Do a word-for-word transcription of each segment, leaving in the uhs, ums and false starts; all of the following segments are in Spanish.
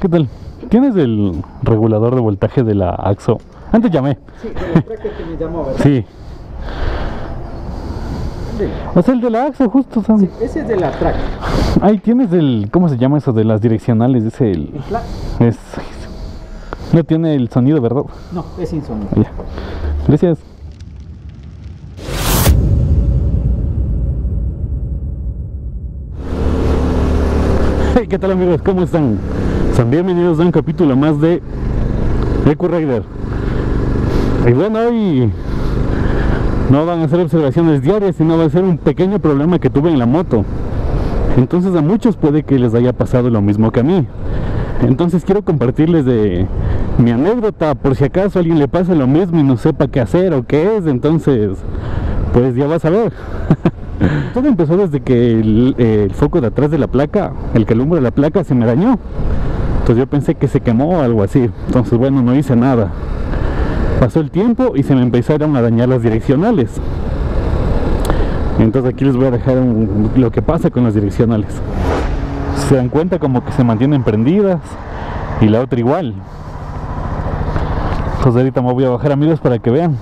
¿Qué tal? ¿Tienes el regulador de voltaje de la AXO? Antes llamé. Sí, pero el tracker que me llamó, ¿verdad? Sí. Sí. O sea, el de la AXO, justo, ¿sabes? Sí, ese es de la track. Ahí tienes el... ¿Cómo se llama eso de las direccionales? Es el... ¿El flash? Es... No tiene el sonido, ¿verdad? No, es sin sonido. Ya. Gracias. Hey, ¿qué tal, amigos? ¿Cómo están? Son bienvenidos a un capítulo más de Eco Rider. Y bueno, hoy no van a ser observaciones diarias, sino va a ser un pequeño problema que tuve en la moto. Entonces a muchos puede que les haya pasado lo mismo que a mí. Entonces quiero compartirles de mi anécdota, por si acaso a alguien le pasa lo mismo y no sepa qué hacer o qué es. Entonces, pues ya vas a ver. Todo empezó desde que el, el foco de atrás de la placa, el que alumbra la placa, se me dañó. Entonces yo pensé que se quemó o algo así. Entonces bueno, no hice nada. Pasó el tiempo y se me empezaron a dañar las direccionales. Entonces aquí les voy a dejar un, lo que pasa con las direccionales. Se dan cuenta como que se mantienen prendidas y la otra igual. Entonces ahorita me voy a bajar, amigos, para que vean.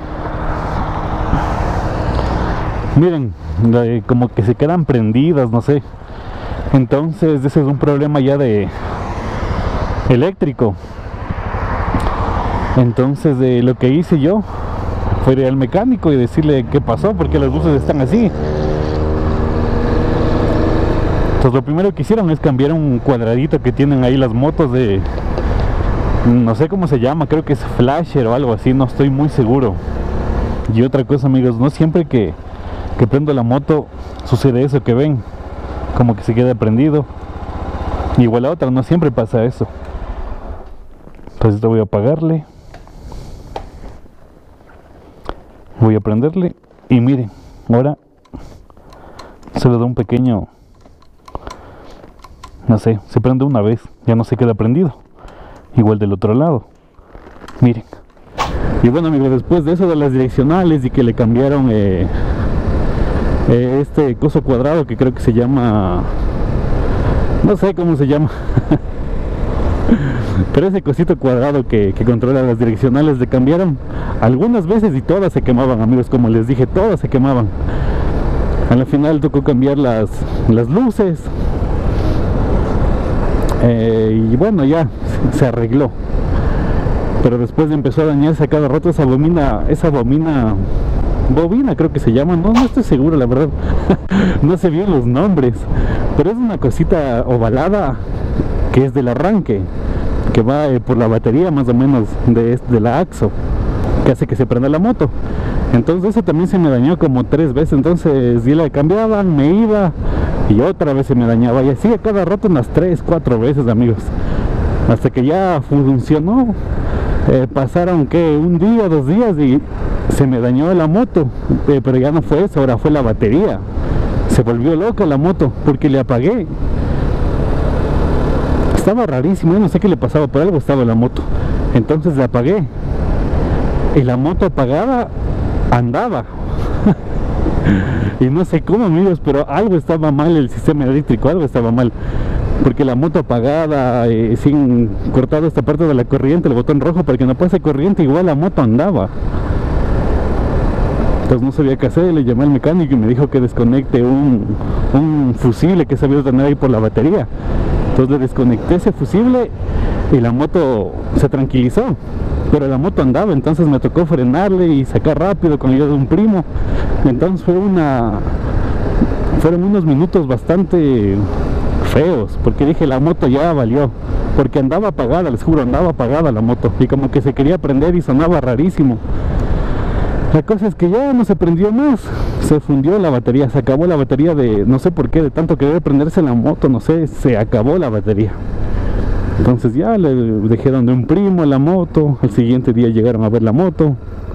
Miren, como que se quedan prendidas, no sé. Entonces ese es un problema ya de eléctrico. Entonces de lo que hice yo fue ir al mecánico y decirle qué pasó, porque las luces están así. Entonces lo primero que hicieron es cambiar un cuadradito que tienen ahí las motos de... no sé cómo se llama, creo que es flasher o algo así, no estoy muy seguro. Y otra cosa, amigos, no siempre que, que prendo la moto sucede eso que ven, como que se queda prendido. Igual la otra, no siempre pasa eso. Entonces esto voy a apagarle, voy a prenderle y miren, ahora se le da un pequeño, no sé, se prende una vez, ya no se queda prendido. Igual del otro lado, miren. Y bueno, amigos, después de eso de las direccionales y que le cambiaron eh, eh, este coso cuadrado que creo que se llama, no sé cómo se llama, pero ese cosito cuadrado que, que controla las direccionales le cambiaron algunas veces y todas se quemaban, amigos. Como les dije, todas se quemaban. A la final tocó cambiar las, las luces. Eh, y bueno, ya se arregló, pero después empezó a dañarse a cada rato esa bobina, esa bobina, bobina creo que se llama, no, no estoy seguro, la verdad. No sé bien los nombres, pero es una cosita ovalada que es del arranque, que va eh, por la batería más o menos de, de la AXO, que hace que se prenda la moto. Entonces eso también se me dañó como tres veces. Entonces yo la cambiaban, me iba y otra vez se me dañaba, y así a cada rato unas tres, cuatro veces, amigos, hasta que ya funcionó. Eh, pasaron que un día, dos días y se me dañó la moto, eh, pero ya no fue eso, ahora fue la batería. Se volvió loca la moto porque le apagué. Estaba rarísimo, yo no sé qué le pasaba, por algo estaba la moto. Entonces la apagué y la moto apagada andaba. Y no sé cómo, amigos, pero algo estaba mal, el sistema eléctrico, algo estaba mal, porque la moto apagada, eh, sin cortado esta parte de la corriente, el botón rojo para que no pase corriente, igual la moto andaba. Entonces no sabía qué hacer, le llamé al mecánico y me dijo que desconecte un, un fusible que sabía tener ahí por la batería. Entonces le desconecté ese fusible y la moto se tranquilizó, pero la moto andaba. Entonces me tocó frenarle y sacar rápido con ayuda de un primo. Entonces fue una fueron unos minutos bastante feos, porque dije, la moto ya valió, porque andaba apagada, les juro, andaba apagada la moto y como que se quería prender y sonaba rarísimo. La cosa es que ya no se prendió más, se fundió la batería, se acabó la batería de, no sé por qué, de tanto querer prenderse la moto, no sé, se acabó la batería. Entonces ya le dejaron de un primo la moto, al siguiente día llegaron a ver la moto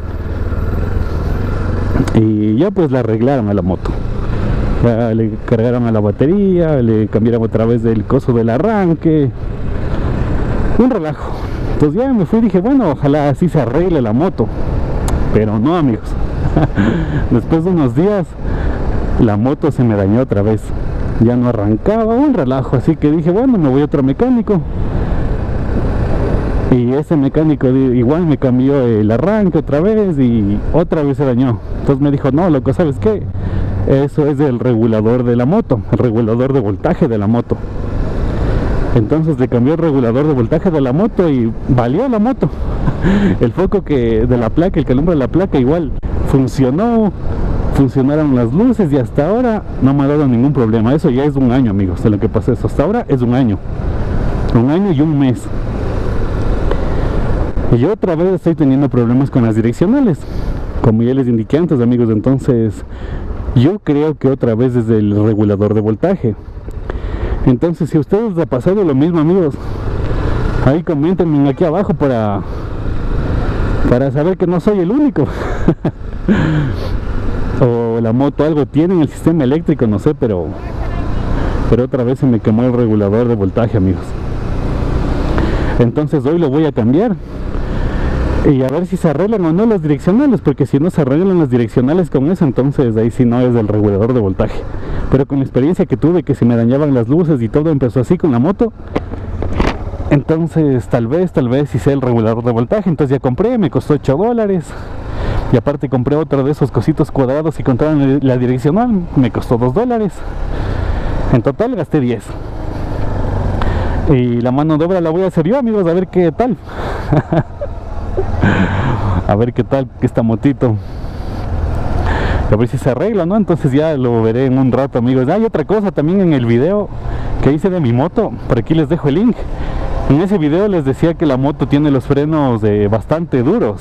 y ya pues la arreglaron a la moto. Ya le cargaron a la batería, le cambiaron otra vez el coso del arranque, un relajo. Entonces ya me fui y dije, bueno, ojalá así se arregle la moto. Pero no, amigos. Después de unos días la moto se me dañó otra vez, ya no arrancaba, un relajo. Así que dije, bueno, me voy a otro mecánico. Y ese mecánico igual me cambió el arranque otra vez y otra vez se dañó. Entonces me dijo, no, loco, ¿sabes qué? Eso es el regulador de la moto, el regulador de voltaje de la moto. Entonces le cambió el regulador de voltaje de la moto y valió la moto. El foco que de la placa, el que alumbra la placa, igual funcionó, funcionaron las luces y hasta ahora no me ha dado ningún problema. Eso ya es un año, amigos, de lo que pasó eso. Hasta ahora es un año, un año y un mes. Y yo otra vez estoy teniendo problemas con las direccionales, como ya les indiqué antes, amigos. Entonces yo creo que otra vez es el regulador de voltaje. Entonces, si a ustedes les ha pasado lo mismo, amigos, ahí coméntenme aquí abajo para para saber que no soy el único. O la moto algo tiene en el sistema eléctrico, no sé, pero pero otra vez se me quemó el regulador de voltaje, amigos. Entonces hoy lo voy a cambiar y a ver si se arreglan o no las direccionales, porque si no se arreglan las direccionales con eso, entonces ahí sí no es del regulador de voltaje. Pero con la experiencia que tuve, que se me dañaban las luces y todo empezó así con la moto, entonces tal vez, tal vez sí sea el regulador de voltaje. Entonces ya compré, me costó ocho dólares. Y aparte compré otro de esos cositos cuadrados y contaban la direccional, me costó dos dólares. En total gasté diez. Y la mano de obra la voy a hacer yo, amigos, a ver qué tal. A ver qué tal esta motito. A ver si se arregla, ¿no? Entonces ya lo veré en un rato, amigos. Hay otra cosa también en el video que hice de mi moto. Por aquí les dejo el link. En ese video les decía que la moto tiene los frenos eh, bastante duros.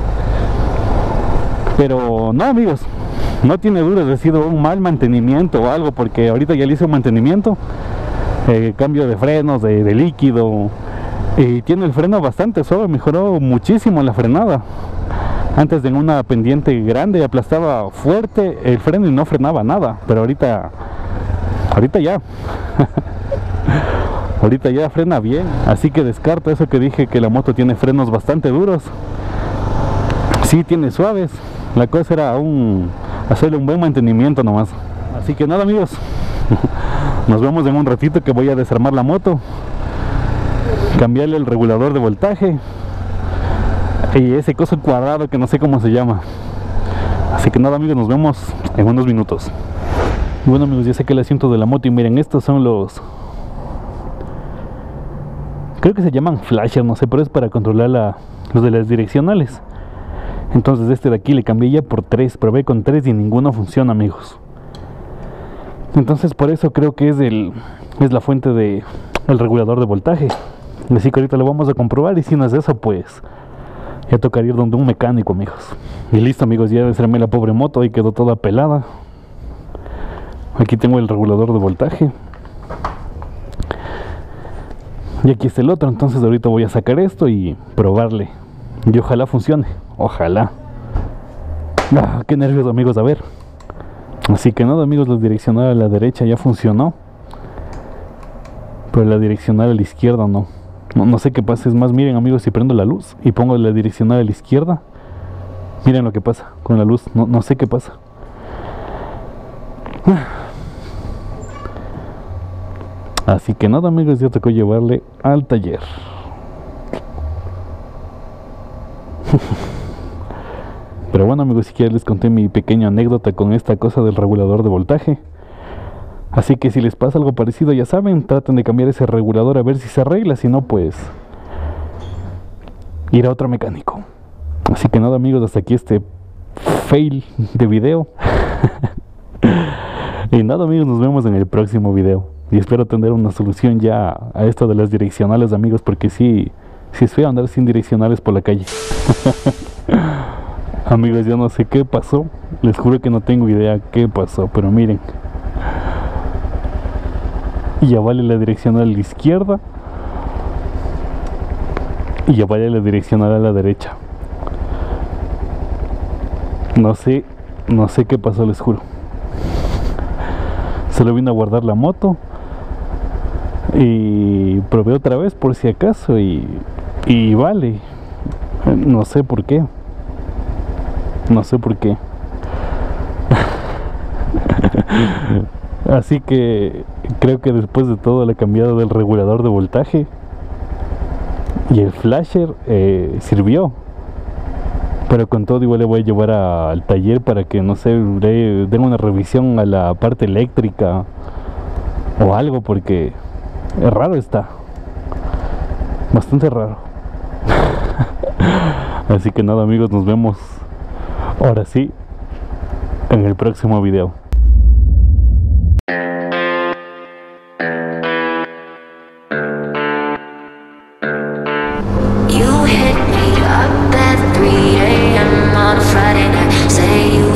Pero no, amigos, no tiene duros. Ha sido un mal mantenimiento o algo, porque ahorita ya le hice un mantenimiento, eh, cambio de frenos, de, de líquido, y tiene el freno bastante suave. Mejoró muchísimo la frenada. Antes, en una pendiente grande, aplastaba fuerte el freno y no frenaba nada, pero ahorita ahorita ya ahorita ya frena bien. Así que descarto eso que dije, que la moto tiene frenos bastante duros. Sí, tiene suaves. La cosa era un hacerle un buen mantenimiento nomás. Así que nada, amigos, nos vemos en un ratito, que voy a desarmar la moto, cambiarle el regulador de voltaje y ese coso cuadrado que no sé cómo se llama. Así que nada, amigos, nos vemos en unos minutos. Bueno, amigos, ya saqué el asiento de la moto y miren, estos son los, creo que se llaman flasher, no sé, pero es para controlar la, los de las direccionales. Entonces este de aquí le cambié ya por tres, probé con tres y ninguno funciona, amigos. Entonces por eso creo que es el es la fuente de el regulador de voltaje. Así que ahorita lo vamos a comprobar, y si no es eso, pues ya tocaría ir donde un mecánico, amigos. Y listo, amigos, ya desarmé la pobre moto, ahí quedó toda pelada. Aquí tengo el regulador de voltaje y aquí está el otro. Entonces ahorita voy a sacar esto y probarle, y ojalá funcione, ojalá. Ah, qué nervios, amigos, a ver. Así que nada, amigos, la direccional a la derecha ya funcionó, pero la direccional a la izquierda no. No, no sé qué pasa. Es más, miren, amigos, si prendo la luz y pongo la direccional a la izquierda, miren lo que pasa con la luz. No, no sé qué pasa. Así que nada, amigos, ya tocó llevarle al taller. Pero bueno, amigos, si quieren les conté mi pequeña anécdota con esta cosa del regulador de voltaje. Así que si les pasa algo parecido, ya saben, traten de cambiar ese regulador a ver si se arregla. Si no, pues ir a otro mecánico. Así que nada, amigos, hasta aquí este fail de video. Y nada, amigos, nos vemos en el próximo video. Y espero tener una solución ya a esto de las direccionales, amigos, porque sí, sí es feo andar sin direccionales por la calle. Amigos, yo no sé qué pasó. Les juro que no tengo idea qué pasó, pero miren. Y ya vale la direccional a la izquierda y ya vale la direccional a la derecha. No sé, no sé qué pasó, les juro. Solo vine a guardar la moto y probé otra vez por si acaso y, y vale. No sé por qué. No sé por qué. Así que creo que después de todo la cambiada del regulador de voltaje, y el flasher eh, sirvió. Pero con todo igual le voy a llevar a, al taller para que, no sé, le den una revisión a la parte eléctrica o algo, porque es raro, está bastante raro. Así que nada, amigos, nos vemos ahora sí en el próximo video. You hit me up at three a m on a Friday night. Say you